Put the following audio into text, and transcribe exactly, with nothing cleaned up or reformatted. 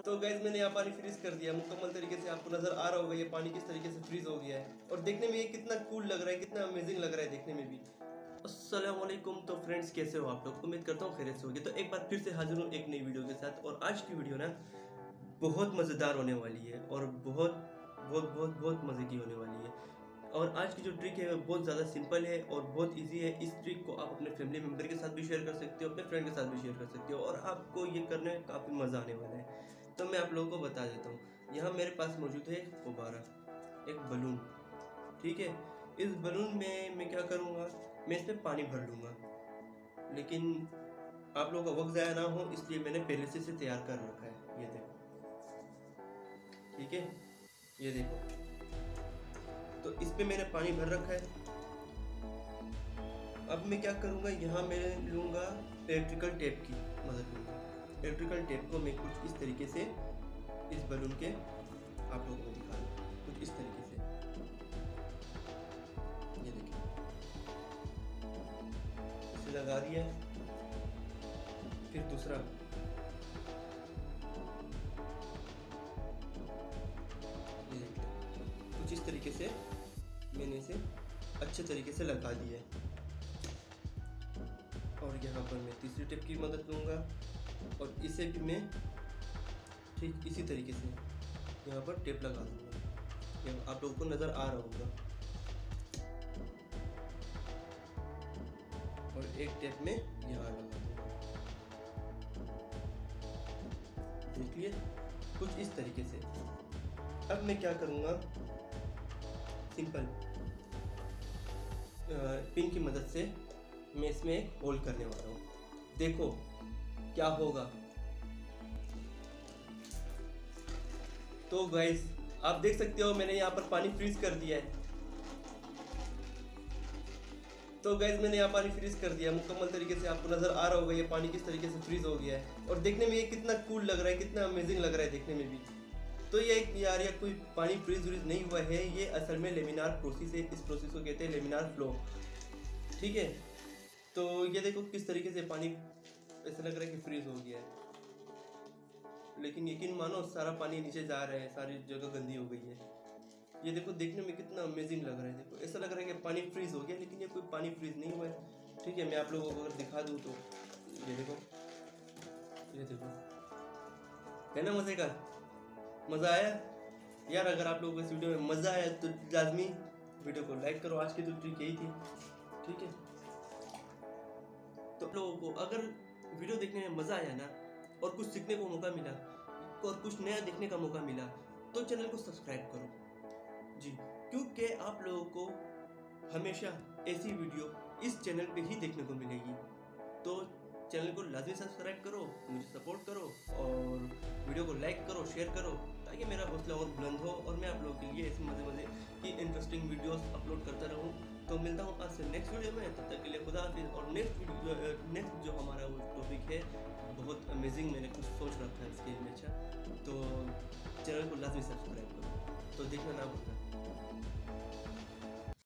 तो गैस मैंने यहाँ पानी फ्रीज कर दिया मुकम्मल तरीके से। आपको नज़र आ रहा होगा ये पानी किस तरीके से फ्रीज हो गया है और देखने में ये कितना कूल लग रहा है, कितना अमेजिंग लग रहा है देखने में भी। अस्सलाम वालेकुम। तो फ्रेंड्स कैसे हो आप लोग? उम्मीद करता हूँ खैरियत से होगी। तो एक बार फिर से हाजिर हूँ एक नई वीडियो के साथ और आज की वीडियो ना बहुत मज़ेदार होने वाली है और बहुत बहुत बहुत बहुत मज़े की होने वाली है। और आज की जो ट्रिक है वो बहुत ज़्यादा सिंपल है और बहुत इजी है। इस ट्रिक को आप अपने फैमिली मेम्बर के साथ भी शेयर कर सकते हो, अपने फ्रेंड के साथ भी शेयर कर सकते हो और आपको ये करने में काफ़ी मज़ा आने वाला है। तो मैं आप लोगों को बता देता हूँ। यहाँ मेरे पास मौजूद है एक गुब्बारा, एक बलून, ठीक है। इस बलून में मैं क्या करूँगा, मैं इसमें पानी भर लूँगा, लेकिन आप लोगों का वक्त ज़ाया ना हो इसलिए मैंने पहले से इसे तैयार कर रखा है। ये देखो, ठीक है, ये देखो। तो इस पे मैंने पानी भर रखा है। अब मैं क्या करूँगा, यहाँ मैं लूँगा इलेक्ट्रिकल टेप की मदद लूँगा। इलेक्ट्रिकल टेप को मैं कुछ इस तरीके से इस बलून के आप लोगों को दिखा दूँ, कुछ इस तरीके से। ये देखिए, इसे लगा दिया। फिर दूसरा, ये देखिए, कुछ इस तरीके से मैंने इसे अच्छे तरीके से लगा दिया है। और यहाँ पर मैं तीसरी टेप की मदद लूँगा और इसे भी मैं ठीक इसी तरीके से यहाँ पर टेप लगा दूँगा। ये आप लोगों को नज़र आ रहा होगा। और एक टेप में यहाँ लगा दूँगा, देखिए, कुछ इस तरीके से। अब मैं क्या करूँगा, सिंपल पिन की मदद से मैं इसमें एक होल करने वाला हूँ। देखो क्या होगा। तो गाइस आप देख सकते हो मैंने यहाँ पर पानी फ्रीज कर दिया है। तो गाइस मैंने यहाँ पानी फ्रीज कर दिया मुकम्मल तरीके से। आपको नज़र आ रहा होगा ये पानी किस तरीके से फ्रीज हो गया है और देखने में ये कितना कूल लग रहा है, कितना अमेजिंग लग रहा है देखने में भी। तो ये एक यार ये कोई पानी फ्रीज व्रीज नहीं हुआ है, ये असल में लेमिनार प्रोसेस है। इस प्रोसेस को कहते हैं लेमिनार फ्लो, ठीक है। तो ये देखो किस तरीके से पानी ऐसा लग रहा है कि फ्रीज हो गया है, लेकिन यकीन मानो सारा पानी नीचे जा रहा है, सारी जगह गंदी हो गई है। ये देखो देखने में कितना अमेजिंग लग रहा है। देखो ऐसा लग रहा है कि पानी फ्रीज हो गया, लेकिन ये कोई पानी फ्रीज नहीं हुआ है, ठीक है। मैं आप लोगों को अगर दिखा दूँ तो ये देखो, ये देखो, है ना मज़े का? मज़ा आया यार? अगर आप लोगों को इस वीडियो में मज़ा आया तो लाजमी वीडियो को लाइक करो। आज की तो ट्रिक यही थी, ठीक है। तो लोगों को अगर वीडियो देखने में मज़ा आया ना और कुछ सीखने को मौका मिला और कुछ नया देखने का मौका मिला तो चैनल को सब्सक्राइब करो जी, क्योंकि आप लोगों को हमेशा ऐसी वीडियो इस चैनल पे ही देखने को मिलेगी। तो चैनल को लाजमी सब्सक्राइब करो, मुझे सपोर्ट करो और वीडियो को लाइक करो, शेयर करो, ताकि मेरा हौसला और बुलंद हो और मैं आप लोगों के लिए ऐसे मज़े मज़े की इंटरेस्टिंग वीडियोस अपलोड करता रहूं। तो मिलता हूं आज से नेक्स्ट वीडियो में, तब तक के लिए खुदा हाफिज़। और नेक्स्ट वीडियो नेक्स्ट जो हमारा वो टॉपिक है बहुत अमेजिंग, मैंने कुछ सोच रखा है इसके लिए। अच्छा, तो चैनल को लाजमी सब्सक्राइब करो, तो देखना ना भूलना।